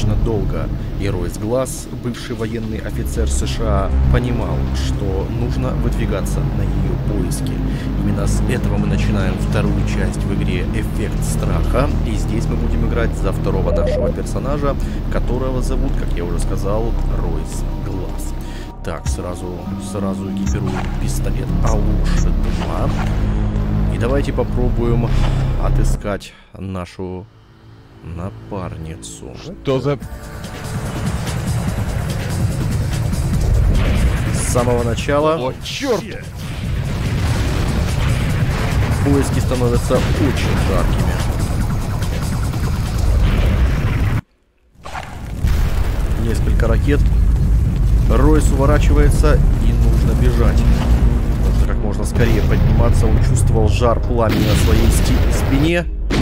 достаточно долго, и Ройс Гласс, бывший военный офицер США, понимал, что нужно выдвигаться на ее поиски. Именно с этого мы начинаем вторую часть в игре «Эффект страха», и здесь мы будем играть за второго нашего персонажа, которого зовут, как я уже сказал, Ройс Гласс. Так, сразу экипируем пистолет АУШ-2. И давайте попробуем отыскать нашу напарницу. Что за... С самого начала... О, черт! Поиски становятся очень жаркими. Несколько ракет. Ройс уворачивается, и нужно бежать. Нужно как можно скорее подниматься. Он чувствовал жар пламени на своей спине.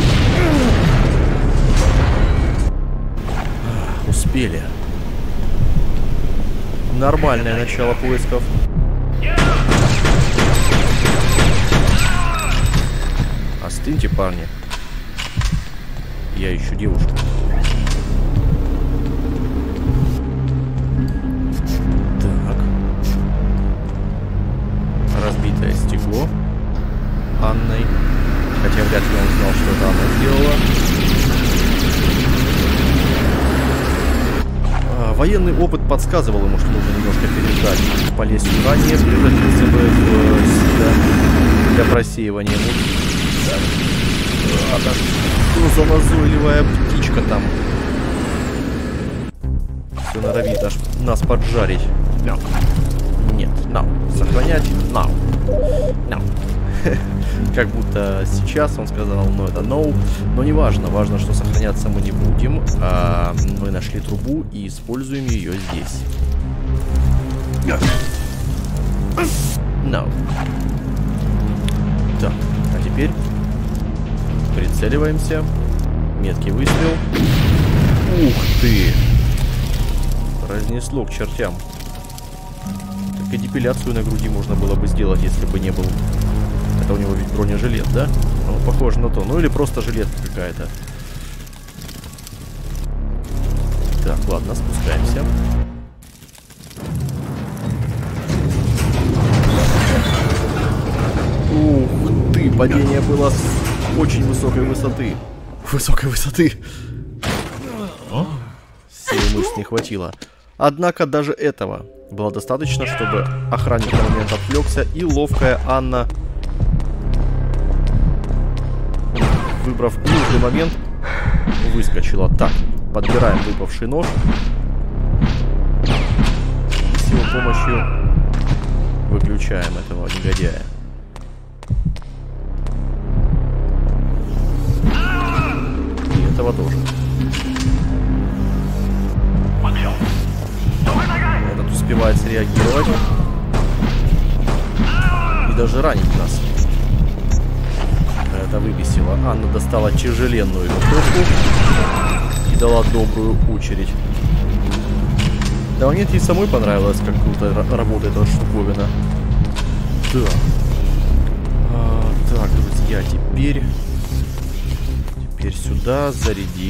Успели. Нормальное начало поисков. Остыньте, парни. Я ищу девушку. Так. Разбитое стекло Анной. Хотя вряд ли он знал, что это она сделала. Военный опыт подсказывал ему, что нужно немножко переждать. Полезть ранее, превратился бы в сито для просеивания. Что за назойливая птичка там? Все норовит аж нас поджарить. No. Нет, no. Сохранять? No. No. Как будто сейчас он сказал, но это no. Но не важно. Важно, что сохраняться мы не будем. Мы нашли трубу и используем ее здесь. No. Так, а теперь прицеливаемся. Меткий выстрел. Ух ты! Разнесло к чертям. Так и депиляцию на груди можно было бы сделать, если бы не был... Это у него ведь бронежилет, да? Ну, похоже на то. Ну или просто жилетка какая-то. Так, ладно, спускаемся. Ух ты! Падение было с очень высокой высоты. Высокой высоты. Силы мышц не хватило. Однако даже этого было достаточно, чтобы охранник на момент отвлекся, и ловкая Анна, выбрав нужный момент, выскочила. Так, подбираем выпавший нож. И с его помощью выключаем этого негодяя. И этого тоже. Этот успевает среагировать и даже ранить нас. Это выбесило. Анна достала тяжеленную винтовку и дала добрую очередь. Да, мне ей самой понравилось, как круто работает эта штуковина. Так. Так, друзья, теперь сюда заряди.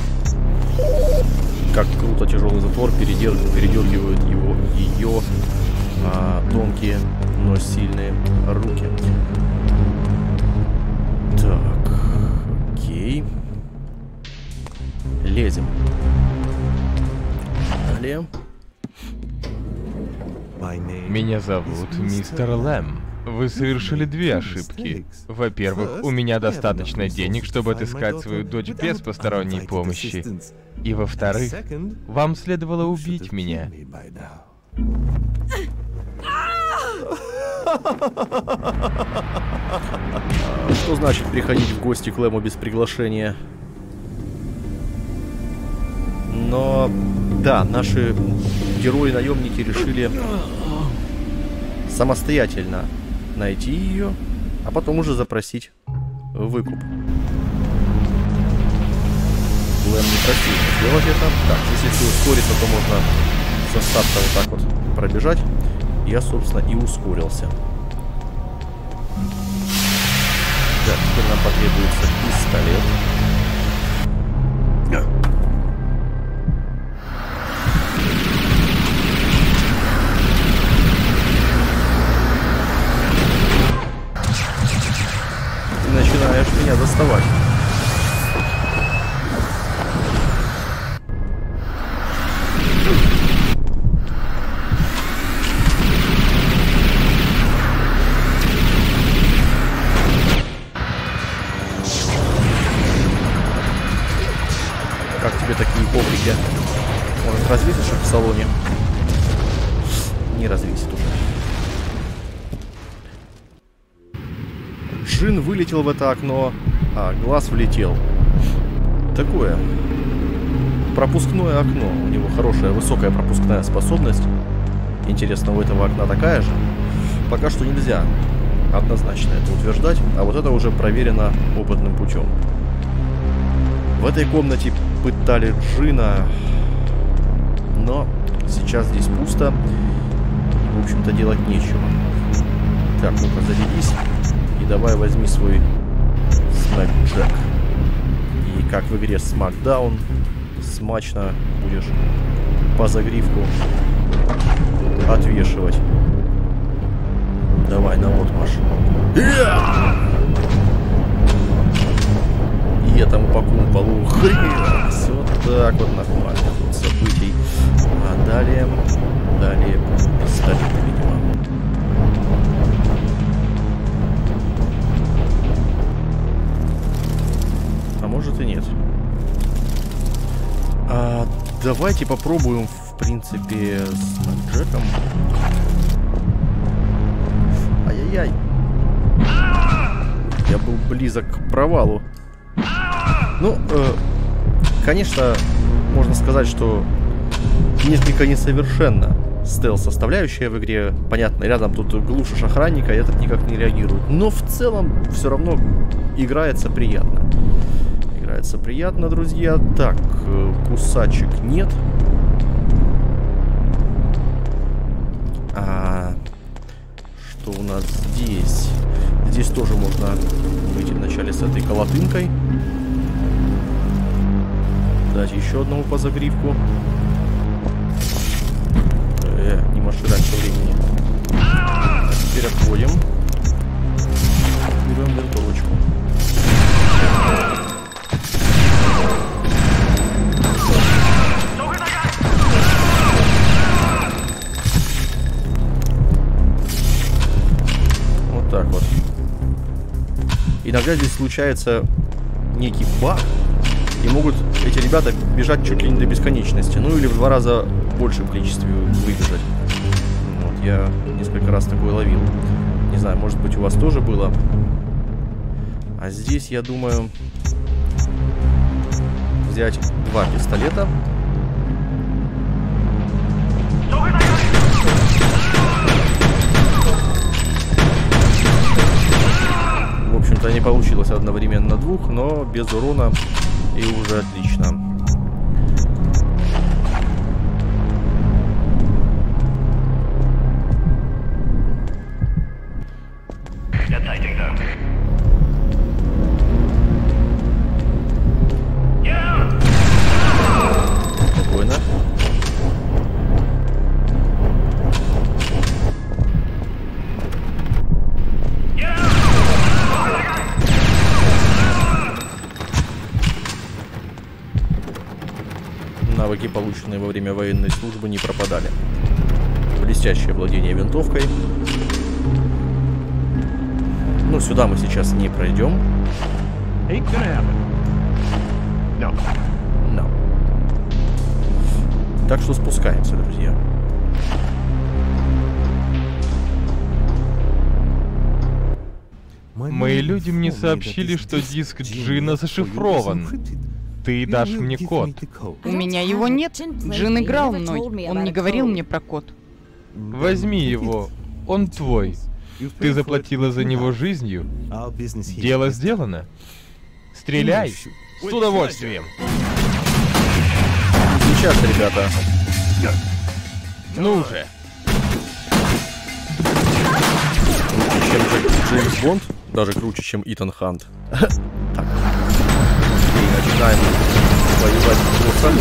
Как круто тяжелый затвор передергивают ее тонкие, но сильные руки. Так, окей. Лезем. Далее. Меня зовут мистер Лэм. Вы совершили две ошибки. Во-первых, у меня достаточно денег, чтобы отыскать свою дочь без посторонней помощи. И во-вторых, вам следовало убить меня. Что значит приходить в гости к Лэму без приглашения? Но, да, наши герои-наемники решили самостоятельно найти ее, а потом уже запросить выкуп. Лэм не просил сделать это. Так, здесь если ускориться, то можно со старта вот так вот пробежать. Я, собственно, и ускорился. Так, теперь нам потребуется пистолет. Может развесить что-то в салоне? Не развесит уже. Джин вылетел в это окно, а глаз влетел. Такое пропускное окно. У него хорошая, высокая пропускная способность. Интересно, у этого окна такая же? Пока что нельзя однозначно это утверждать, а вот это уже проверено опытным путем. В этой комнате пытали Джина, но сейчас здесь пусто. В общем-то, делать нечего. Так, ну-ка, зарядись. И давай возьми свой снэпджек. И как в игре Смакдаун, смачно будешь по загривку отвешивать. Давай, на вот, Маш. И этому по кумполу. Хренс. Вот так вот нормально тут событий. А далее пистолет, видимо. А может и нет. Давайте попробуем, в принципе, с Джеком. Ай-яй-яй. Я был близок к провалу. Ну, конечно, можно сказать, что несколько несовершенна стелс-составляющая в игре. Понятно, рядом тут глушишь охранника, и этот никак не реагирует. Но в целом все равно играется приятно. Играется приятно, друзья. Так, кусачек нет. Что у нас здесь? Здесь тоже можно выйти вначале с этой колотынкой. Дать еще одному по загривку. Не маши раньше времени. А теперь отходим. Берем винтовочку. Вот так вот. Иногда здесь случается некий баг, и могут эти ребята бежать чуть ли не до бесконечности. Ну или в 2 раза большем количестве выбежать. Вот, я несколько раз такое ловил. Не знаю, может быть, у вас тоже было. А здесь, я думаю, взять 2 пистолета. В общем-то, не получилось одновременно 2, но без урона, и уже отлично. Спокойно. Навыки, полученные во время военной службы, не пропадали. Блестящее владение винтовкой. Ну, сюда мы сейчас не пройдем. No. Так что спускаемся, друзья. Мои люди мне сообщили, что диск Джина зашифрован. Ты дашь мне код. У меня его нет. Джин играл мной. Он не говорил мне про код. Возьми его. Он твой. Ты заплатила за него жизнью. Дело сделано. Стреляй. С удовольствием. Сейчас, ребята. Ну же. Круче, чем Джеймс Бонд. Даже круче, чем Итан Хант. Так. И начинаем воевать с боссами.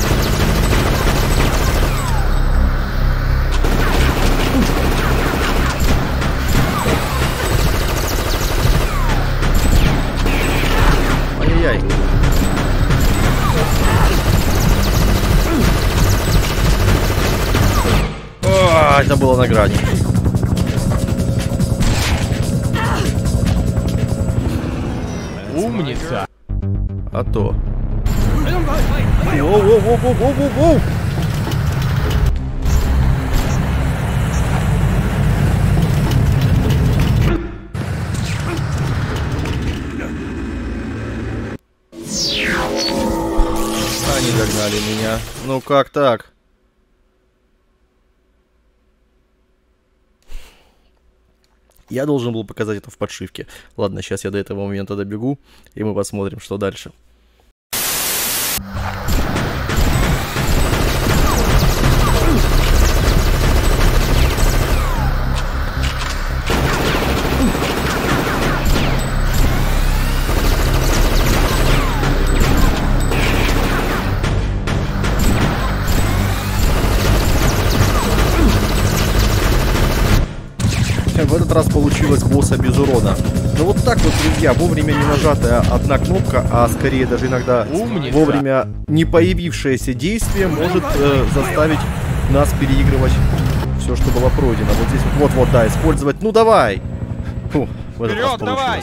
Ай-яй-яй. Это было на грани. Умница. А то. Воу-воу-воу-воу-воу-воу! Поймали меня. Ну как так? Я должен был показать это в подшивке. Ладно, сейчас я до этого момента добегу, и мы посмотрим, что дальше. В этот раз получилось босса без урона. Но вот так вот, друзья, вовремя не нажатая одна кнопка, а скорее даже иногда вовремя не появившееся действие может заставить нас переигрывать все, что было пройдено. Вот здесь вот, да, использовать. Ну давай! Фу, в этот раз получилось.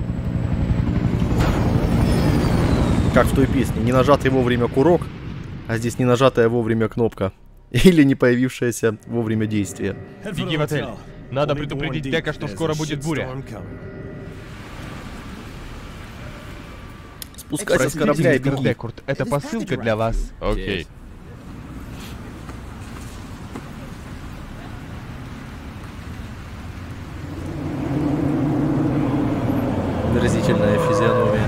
Как в той песне, не нажатый вовремя курок, а здесь не нажатая вовремя кнопка. Или не появившееся вовремя действие. Беги в отель. Надо предупредить Дека, что скоро будет буря. Спускайся с корабля и беги. Декурт, это посылка для вас. Окей. Выразительная физиономия.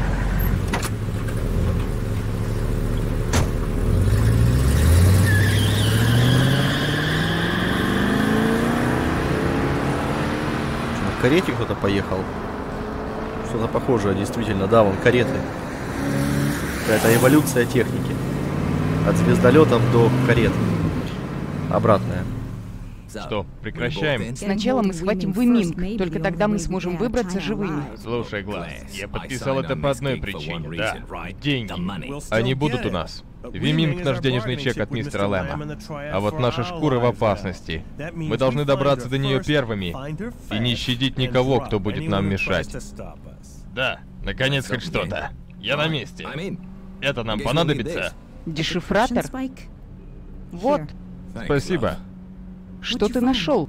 В карете кто-то поехал. Что-то похожее, действительно. Да, вон кареты. Какая-то эволюция техники. От звездолетов до карет. Обратная. Что, прекращаем? Сначала мы схватим Виминг, только тогда мы сможем выбраться живыми. Слушай, Глаз, я подписал это по одной причине, да. Деньги. Они будут у нас. Виминг — наш денежный чек от мистера Лэма. А вот наша шкура в опасности. Мы должны добраться до нее первыми и не щадить никого, кто будет нам мешать. Да, наконец хоть что-то. Я на месте. Это нам понадобится? Дешифратор? Вот. Спасибо. Что ты нашел?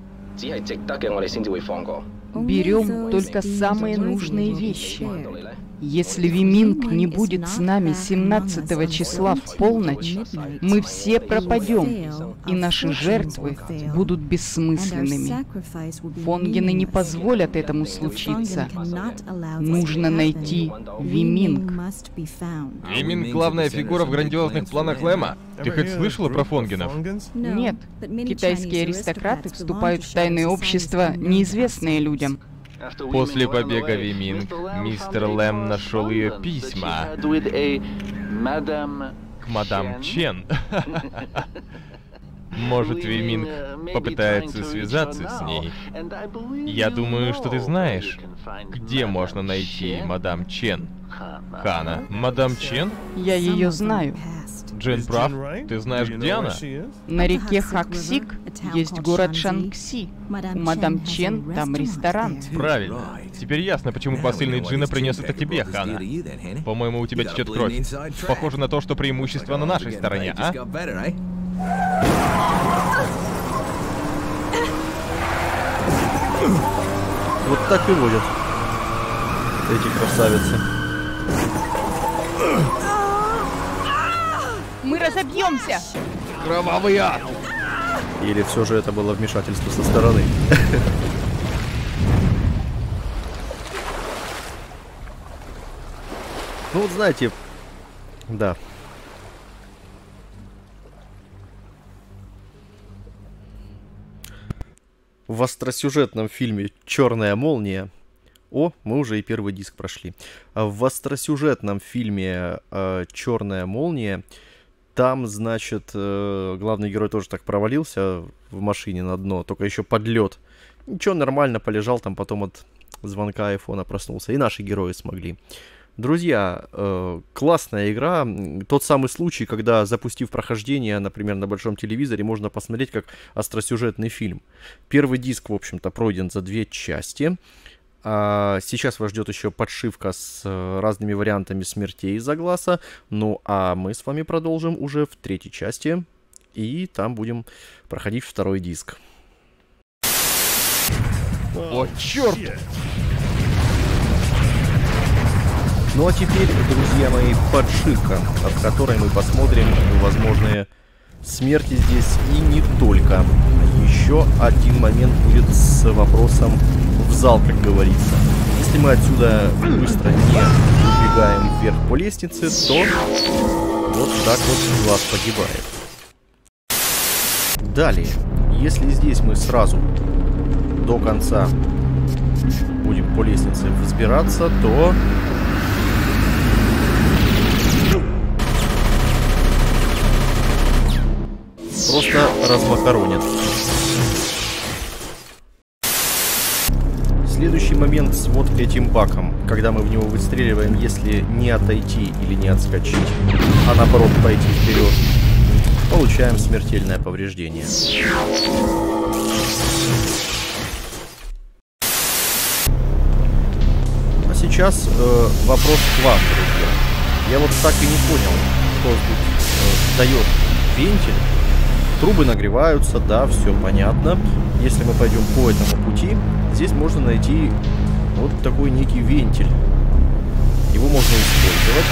Берем только самые нужные вещи. Если Виминг не будет с нами 17 числа в полночь, мы все пропадем, и наши жертвы будут бессмысленными. Фонгены не позволят этому случиться. Нужно найти Виминг. Виминг — главная фигура в грандиозных планах Лэма. Ты хоть слышала про фонгенов? Нет. Китайские аристократы вступают в тайное общество, неизвестные людям. После побега Виминг, мистер Лэм нашел ее письма к мадам Чен. Может, Виминг попытается связаться с ней? Я думаю, что ты знаешь, где можно найти мадам Чен. Хана. Мадам Чен? Я ее знаю. Джен прав. Ты знаешь, где она? На реке Хаксик есть город Шанкси. У мадам Чен там ресторан. Правильно. Теперь ясно, почему посыльный Джина принес это тебе, Хана. По-моему, у тебя течет кровь. Похоже на то, что преимущество на нашей стороне, а? Вот так и водят эти красавицы. Мы разобьемся! Кровавый ад! Или все же это было вмешательство со стороны? Ну вот знаете, да. В остросюжетном фильме «Черная молния». О, мы уже и первый диск прошли. В остросюжетном фильме «Черная молния» там, значит, главный герой тоже так провалился в машине на дно, только еще под лед. Ничего, нормально полежал, там потом от звонка айфона проснулся. И наши герои смогли. Друзья, классная игра. Тот самый случай, когда, запустив прохождение, например, на большом телевизоре, можно посмотреть как остросюжетный фильм. Первый диск, в общем-то, пройден за 2 части. Сейчас вас ждет еще подшивка с разными вариантами смертей из-за глаза. Ну, а мы с вами продолжим уже в 3-й части. И там будем проходить 2-й диск. О, черт! Ну а теперь, друзья мои, подшивка, от которой мы посмотрим возможные смерти здесь и не только. Еще один момент будет с вопросом в зал, как говорится. Если мы отсюда быстро не убегаем вверх по лестнице, то вот так вот глаз погибает. Далее, если здесь мы сразу до конца будем по лестнице взбираться, то просто размакаронит. Следующий момент с вот этим баком, когда мы в него выстреливаем, если не отойти или не отскочить, а наоборот пойти вперед, получаем смертельное повреждение. А сейчас вопрос к вам, друзья. Я вот так и не понял, что тут дает вентиль. Трубы нагреваются, да, все понятно. Если мы пойдем по этому пути, здесь можно найти вот такой некий вентиль. Его можно использовать.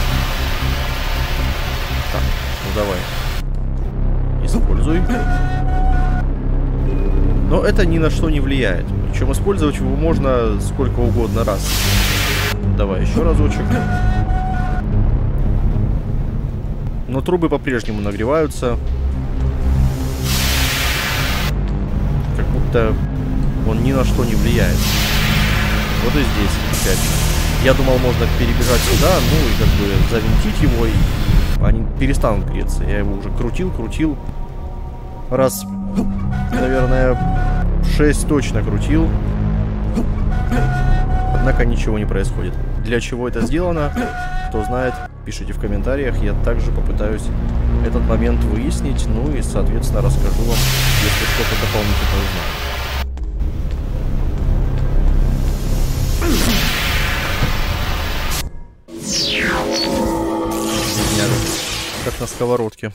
Так, ну давай. Используй. Но это ни на что не влияет. Причем использовать его можно сколько угодно раз. Давай еще разочек. Но трубы по-прежнему нагреваются. Как будто он ни на что не влияет. Вот и здесь опять. Я думал, можно перебежать сюда, ну и как бы завинтить его, и они перестанут греться. Я его уже крутил. Раз, наверное, 6 точно крутил. Однако ничего не происходит. Для чего это сделано, кто знает, пишите в комментариях. Я также попытаюсь этот момент выяснить, ну и, соответственно, расскажу вам, если что-то дополнительно узнаю. Бедняга. Как на сковородке.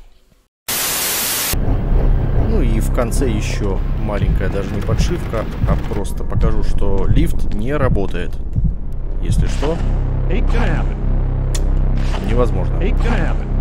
Ну и в конце еще маленькая даже не подшивка, а просто покажу, что лифт не работает. Если что, невозможно.